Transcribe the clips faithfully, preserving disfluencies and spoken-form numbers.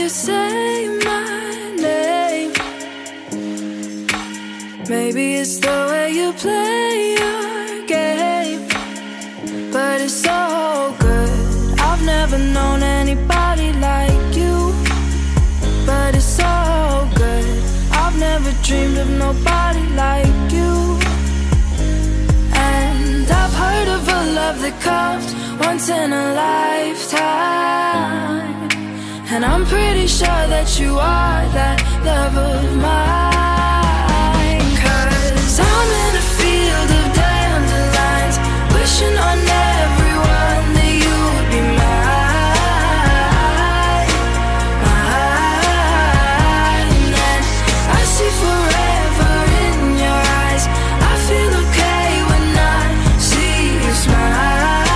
say my name. Maybe it's the way you play your game, but it's so good. I've never known anybody like you, but it's so good. I've never dreamed of nobody like you. And I've heard of a love that comes once in a lifetime, and I'm pretty sure that you are that love of mine. Cause I'm in a field of dandelions, wishing on everyone that you would be mine, mine. And I see forever in your eyes. I feel okay when I see you smile.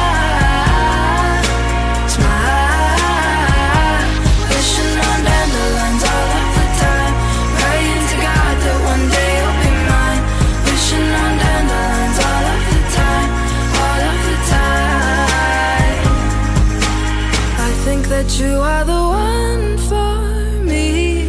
That you are the one for me,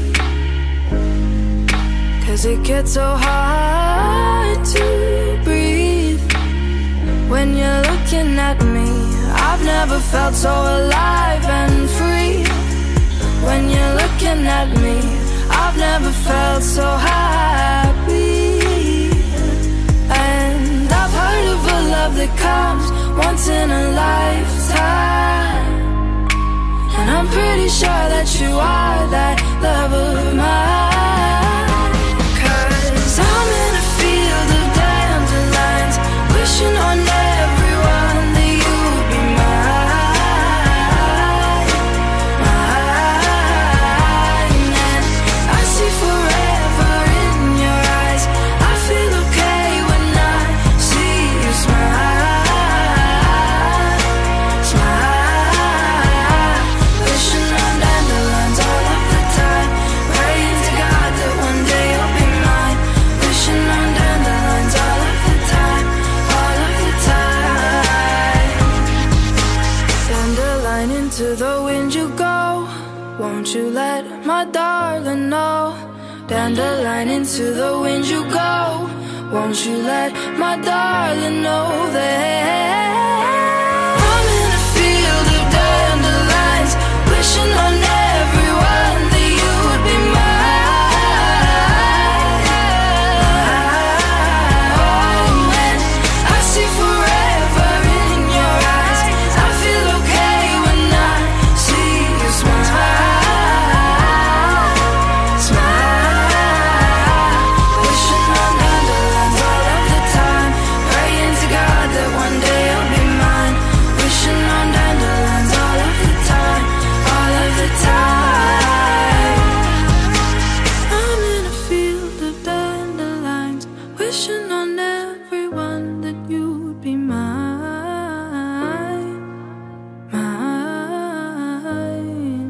cause it gets so hard to breathe when you're looking at me. I've never felt so alive and free when you're looking at me. I've never felt so happy. And I've heard of a love that comes once in a lifetime, and I'm pretty sure that you are that love of mine. Cause I'm in a field of dandelions, wishing on everyone that you would be mine, mine. And I see forever in your eyes. I feel okay when I see you smile, smile. Wishing on dandelions all of the time, praying to God that one day you'll be mine. Wishing on dandelions all of the time, all of the time. Dandelion, into the wind you go, won't you let my darling know? Dandelion, into the wind you go, won't you let my darling know that I'm in a field of dandelions, wishing on everyone that you would be mine. And I see forever in your eyes. I feel okay when I see you smile, smile. Wishing on dandelions all of the time, praying to God that one day you'll be mine. Wishing on dandelions all of the time, all of the time. I'm in a field of dandelions, wishing on everyone that you would be mine, mine.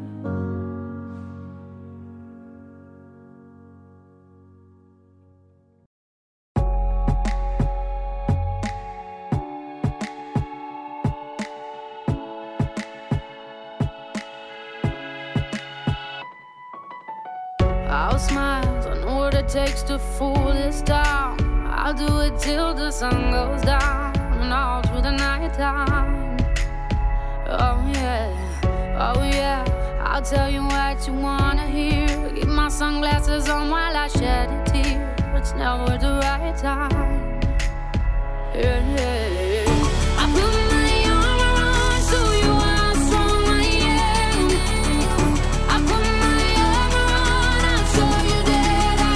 I'll smile, I know what it takes to fool this town. I'll do it till the sun goes down and all through the night time. Oh yeah, oh yeah, I'll tell you what you wanna hear. Keep my sunglasses on while I shed a tear. It's never the right time. Yeah, yeah, yeah. I put my arm around so you are strong, I am. I put my arm around, I'll show you that I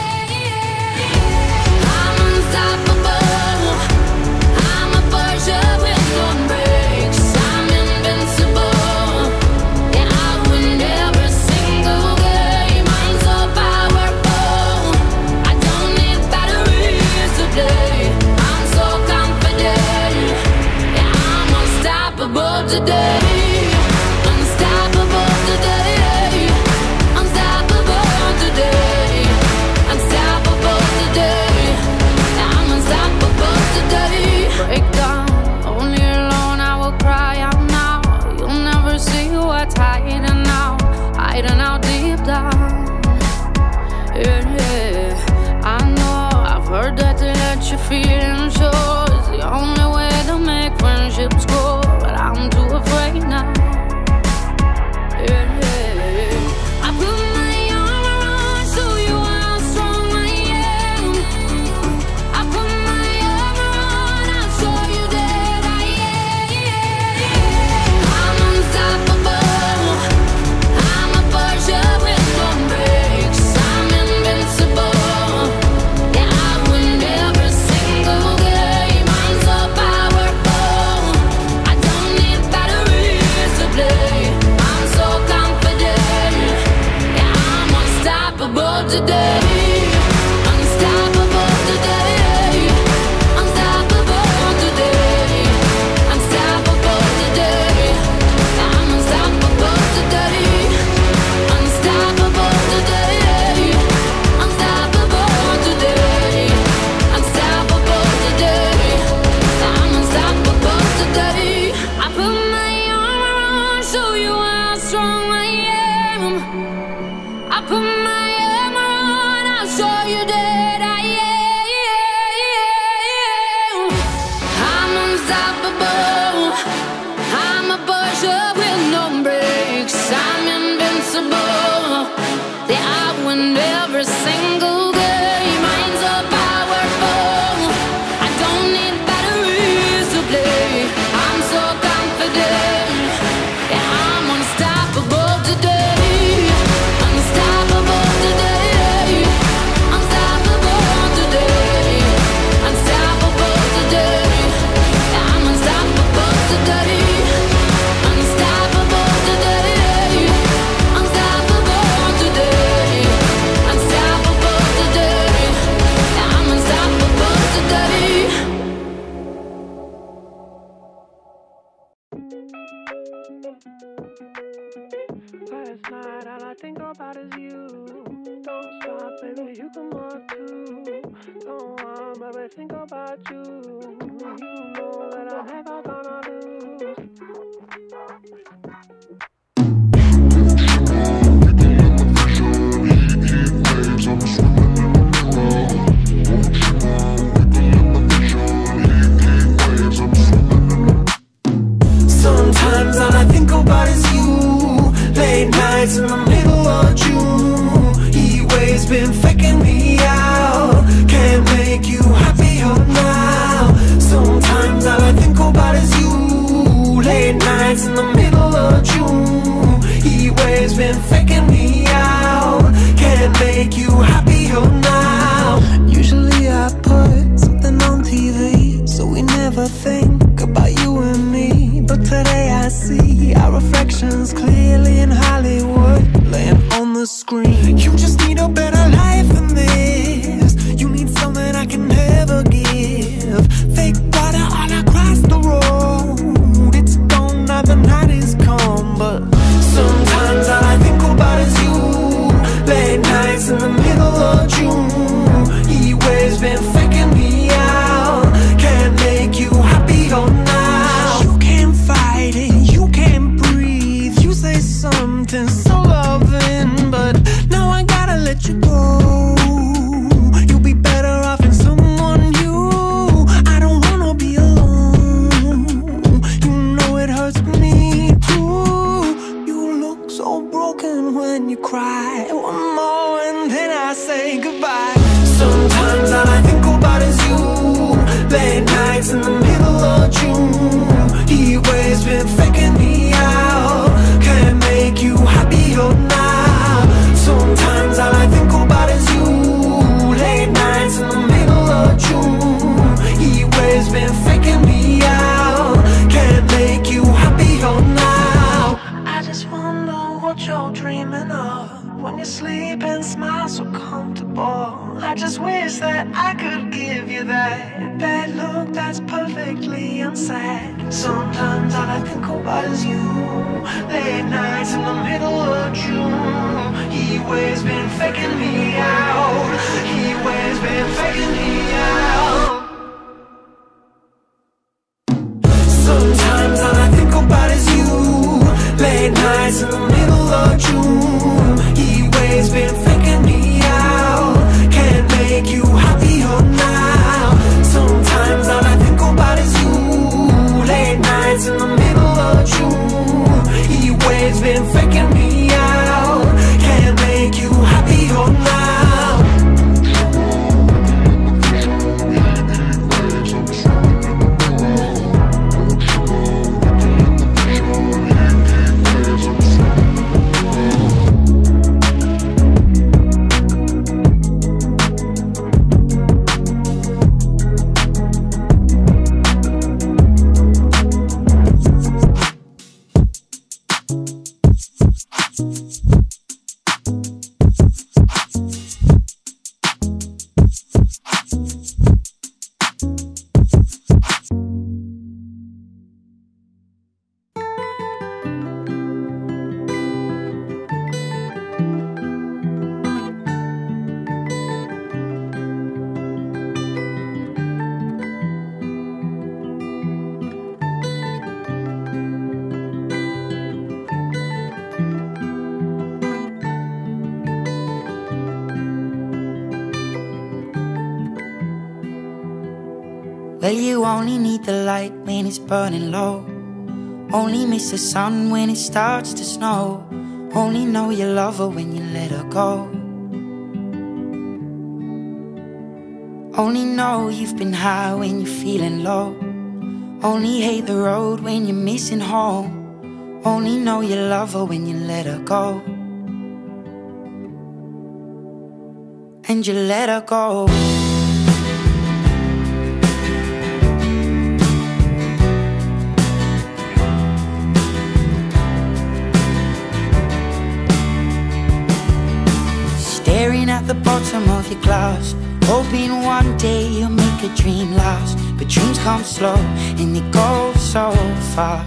am. I'm unstoppable, I'm a Porsche with no brakes. I'm invincible, yeah, I win every single game. I'm so powerful, I don't need batteries to play. I'm so confident. you're feeling sure is the only way to make friendships grow, but I'm too afraid now. Yeah, yeah. I put my arm around, show you how strong I am. I put my arm around, I'll show you that I am. I'm unstoppable. I'm a Porsche with no brakes. I'm invincible. Yeah, I win every single game. I'm so powerful. I don't need batteries to play. I'm so confident. Yeah, I'm unstoppable today. Unstoppable today. Unstoppable today. Unstoppable today. I'm unstoppable today. Unstoppable today. Unstoppable today. Unstoppable today. I'm unstoppable today. I put my arm around, show you how strong I am. I put my arm around, I'll show you that I am. I'm unstoppable. I'm a Porsche with no brakes. I'm invincible. Yeah, I win every single game. I'm so powerful. I don't need batteries to play. I'm so confident. Yeah, I'm unstoppable today. Unstoppable today. Unstoppable today. Unstoppable today. Yeah, I'm unstoppable today. Unstoppable today. Unstoppable today. Unstoppable today. Yeah, I'm unstoppable today. Last night all I think about is you. Don't stop, baby, you come on too. Don't want, baby, think about you. You know that I'm never gonna lose. Sometimes all I think about is you. Late nights in the middle of June. Heat waves been faking me out. Can't make you happier now. Sometimes all I think about is you. Late nights in the middle of June. Heat waves been faking me out. Can't make you happier now. Usually I put something on T V, so we never think about you and me. But today I see our reflections clearly in Hollywood, laying on the screen. You just need a better life than this. You need something I can never give. Fake water all across the road. It's gone now, the night is come. But sometimes all I think about is you. Late nights in the middle of June. Heat waves been faking me out. Can't make you happier now. You can't fight it, you can't breathe. You say something so loving, but now I gotta let you go. You'll be better off in someone new. I don't wanna be alone. You know it hurts me too. You look so broken when you cry. One more and then I say goodbye. Sometimes all I think about is you. Late nights in the middle of June. Heat waves been faking me out. Can't make you happier now. Sometimes all I think about is you. Late nights in the middle of June. Heat waves been faking me out. Can't make you happier now. I just wonder what you're dreaming of when you sleep and smile so comfortable. I just wish that I could give you that bad look that's perfectly unsaid. Sometimes all I think about is you. Late nights in the middle of June. Heat waves been faking me out. Heat waves been faking me out. Sometimes all I think about is you. Late nights in the middle of June. Heat waves been faking me out. Can't make you happier now. Well, you only need the light when it's burning low. Only miss the sun when it starts to snow. Only know you love her when you let her go. Only know you've been high when you're feeling low. Only hate the road when you're missing home. Only know you love her when you let her go. And you let her go. Staring at the bottom of your glass, hoping one day you'll make a dream last. But dreams come slow and they go so fast.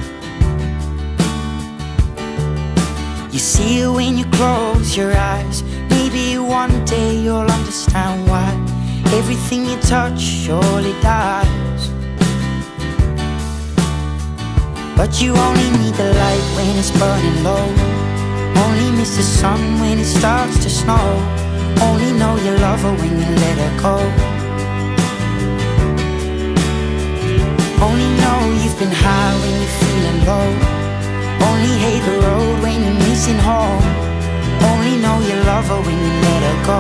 You see it when you close your eyes. Maybe one day you'll understand why everything you touch surely dies. But you only need the light when it's burning low. Only miss the sun when it starts to snow. Only know you love her when you let her go. Only know you've been high when you're feeling low. Only hate the road when you're missing home. Only know you love her when you let her go.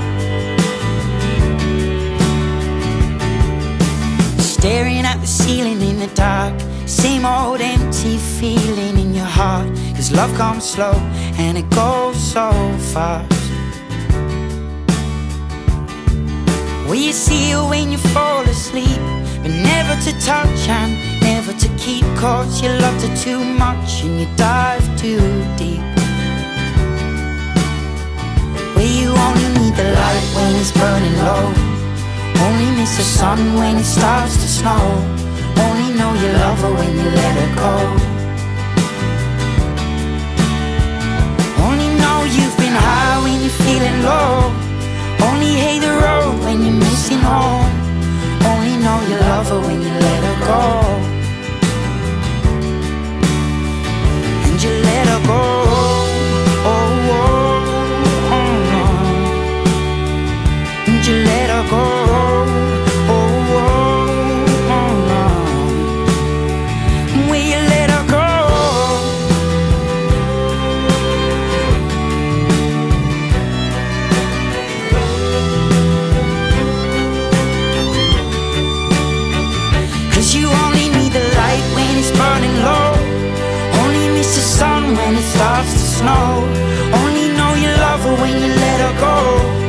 Staring at the ceiling in the dark, same old empty feeling in your heart. Cause love comes slow and it goes so fast. Well, you see it when you fall asleep, but never to touch and never to keep. Cause you loved her too much and you dive too deep. Well, you only need the light when it's burning low. Only miss the sun when it starts to snow. Only know you love her when you let her go. Only know you've been high when you're feeling low. Only hate the road when you're missing home. Only know you love her when you let her go. And you let her go. Oh, oh, oh, oh. And you let her go. When it starts to snow, only know you love her when you let her go.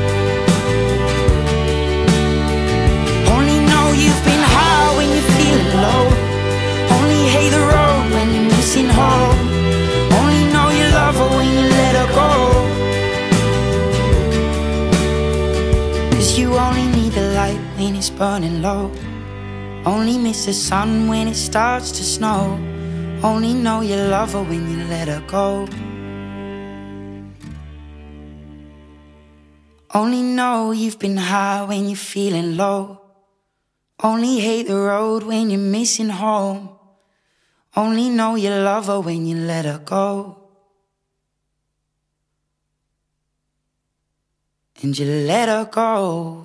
Only know you've been high when you're feeling low. Only hate the road when you're missing home. Only know you love her when you let her go. Cause you only need the light when it's burning low. Only miss the sun when it starts to snow. Only know you love her when you let her go. Only know you've been high when you're feeling low. Only hate the road when you're missing home. Only know you love her when you let her go. And you let her go.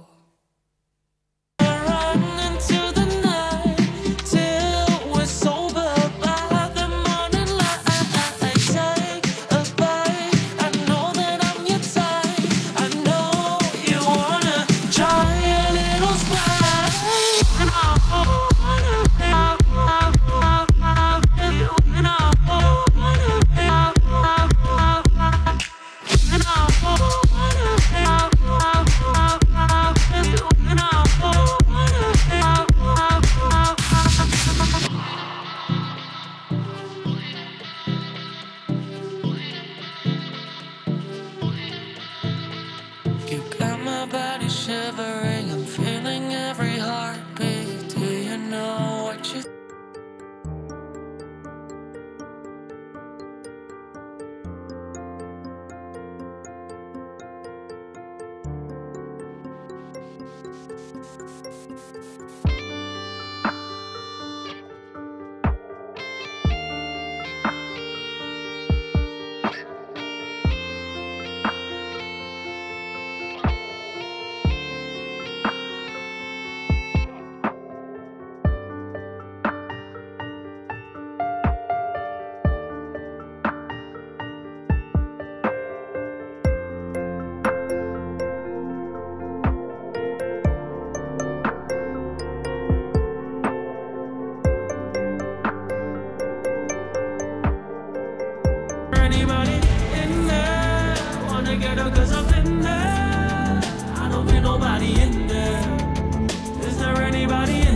girl, cause I've been there. I don't feel nobody in there. Is there anybody in